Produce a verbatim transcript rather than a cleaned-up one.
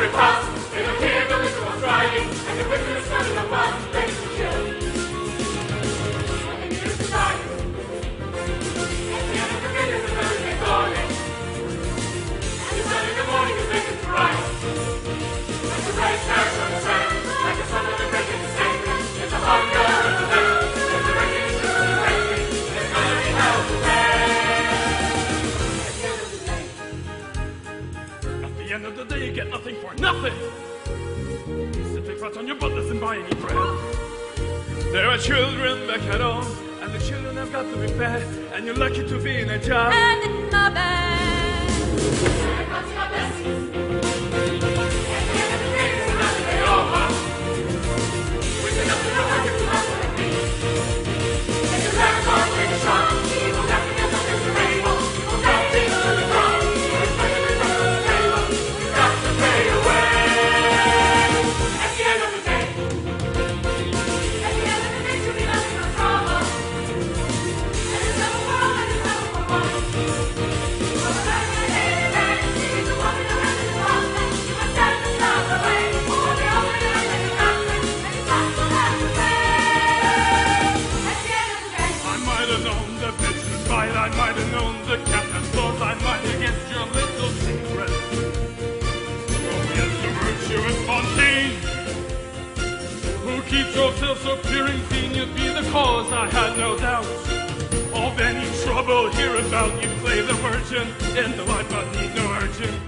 it pass. They don't hear the whistle of riding, and the whistle is coming up fast, ready to kill. And the news is dying. At the end of the day, there's a Thursday dawning. And the sun in the morning is making to rise. Like the bright stars on the sand, like the sun on the break in the sand. It's a hunger of the land. There's a wrecking to the wrecking. There's gonna be hell to pay. At the end of the day, you get nothing for nothing. You simply flat on your butt, doesn't buy any bread. There are children back at home, and the children have got to be fed, and you're lucky to be in a job. And in the bed. Here comes your besties. At the end of the day, it's another day over. Wishing up to the work to hustle and be. And you learn to take a shot. You will have to get up in the rainbow. You will drop things to the ground. You're expected in front of the table. You've got to pay your way. At the end of the day. At the end of the day, you'll be nothing but trouble. And it's never for all, and it's never for one. For the man that hated man, he's the woman who has his husband. You must stand and stop the way. Or the only one that can stop it, and it's not so hard to pay. At the end of the day. I might have known the business fight, I might have known the captain's thoughts, I might have guessed your little secret. Oh yes, the virtuous Fontaine, who keeps yourself so pure and clean, you'd be the cause, I had no doubt, of any trouble hereabout. You play the virgin in the life, but need no urgent.